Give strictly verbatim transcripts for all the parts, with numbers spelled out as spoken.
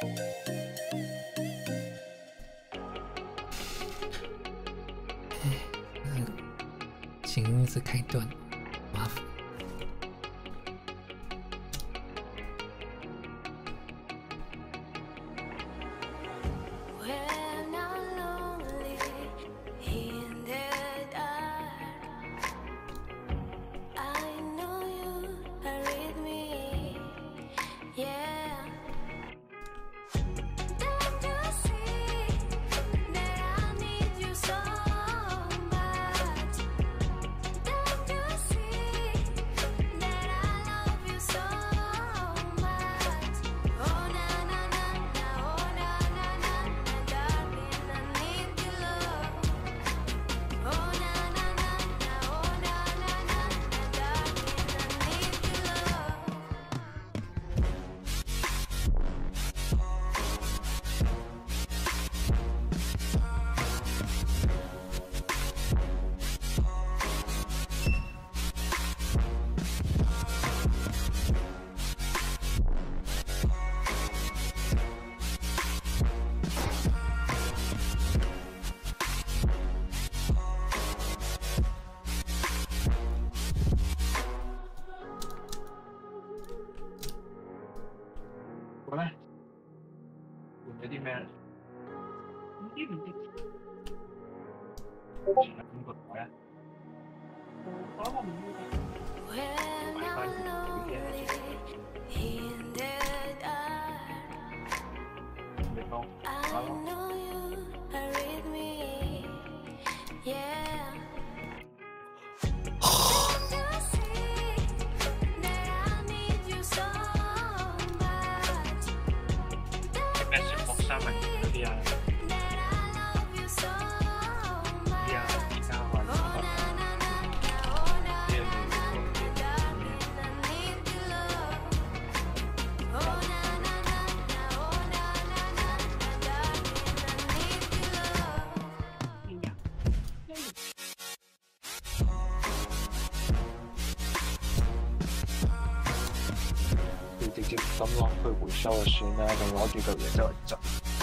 请一直开盾，麻烦。 過咧，換咗啲咩咧？唔知唔知。前日邊個台啊？我諗我唔要。買翻佢嘅。你講，我諗。三文魚嗰啲啊，啲啊，而家話呢個呢樣要直接抌落去回收就算啦，仲攞住嚿嘢走嚟執。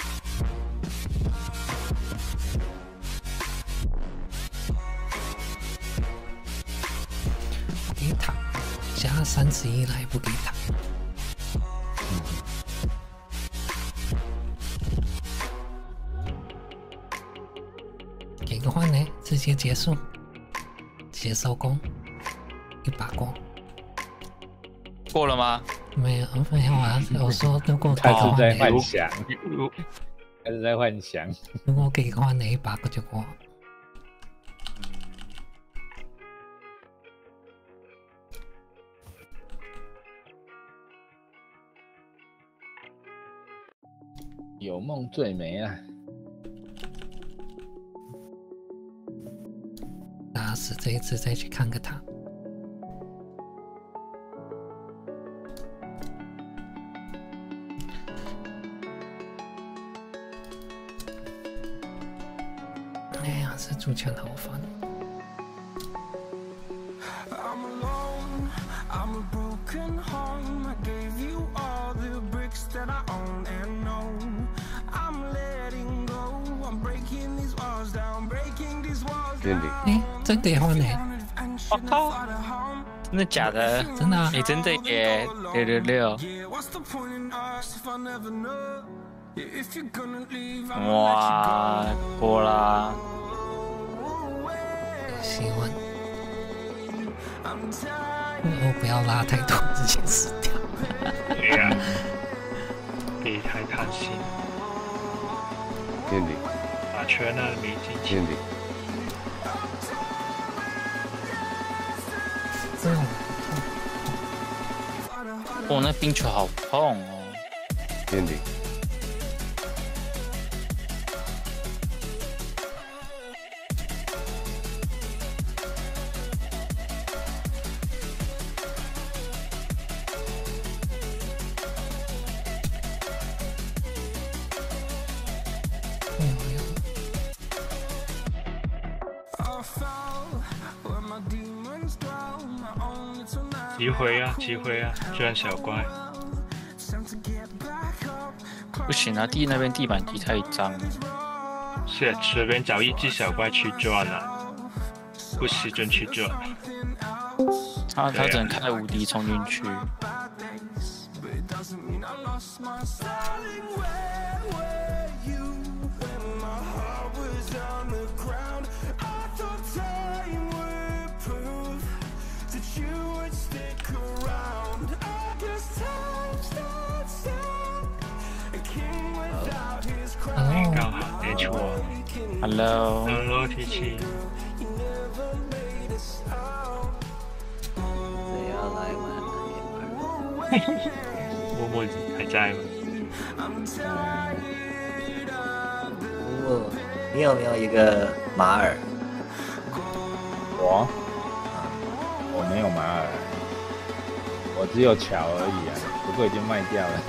给他加三十一来不给他，给个换呢，直接结束，直接收工，一把过。 过了吗？ 没有，没有啊！我说如果开始在幻给想，开始在幻想。 如果给个换呢，一把过就过。 有梦最美啊！ 打死这一次再去看个他。哎呀，这主权好烦。哎，真给换呢！ 我靠，真的假的？ 真的啊！ 哎，真的耶！六六六！哇，过啦！ 希望我不要拉太多，直接死掉。 对呀，别太贪心。 天理， 打拳啊，没进去。 天理。 哦，那冰球好痛哦！ 天理。 机会啊，机会啊，居然小怪。 不行啊，地那边地板地太脏了。 是随便找一只小怪去赚了，不使劲去赚。 他他只能开无敌冲进去。 刚好没错。 Hello， Hello， T 七。 谁要来玩？ 默默还在吗？ 哦，你有没有一个马尔？ 我，我没有马尔，我只有桥而已啊，不过已经卖掉了。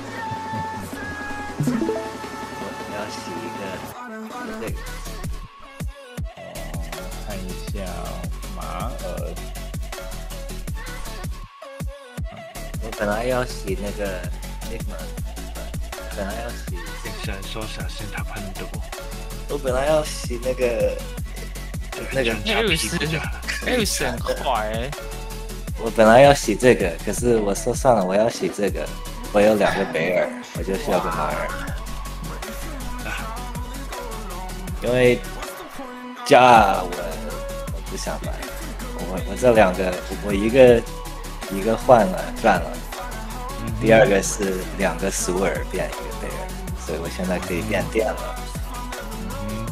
我要洗一个这个。 哦，看一下马尔。 我本来要洗那个 Enigma， 本来要洗， 精神说小心他喷毒。 我本来要洗那个那个， 那又是那又是很快欸。 我本来要洗这个，可是我说算了，我要洗这个，我有两个北尔，我就需要个马尔，因为加我我不想买，我我这两个我一个一个换了赚了。 第二个是两个苏尔变一个贝尔，所以我现在可以变电了。 嗯，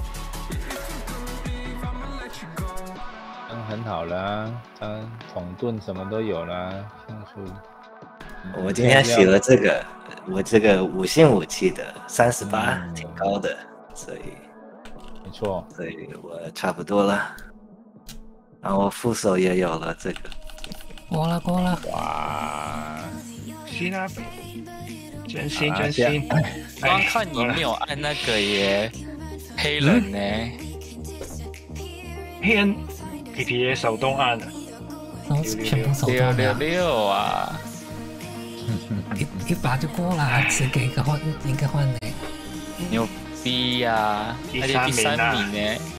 嗯，很好啦，它桶盾什么都有啦，像是。 我今天洗了这个，我这个五星武器的三十八，挺高的，所以没错， 所以我差不多了。然后副手也有了这个， 过了过了， 哇， 行啊，真心真心。 刚刚看你没有按那个耶，黑人呢？ 黑人 P P A 手动按的， 然后全部手六六动了， 六啊！ 一一把就过了，只给一个换一个换的。 牛逼呀！而且第三名呢。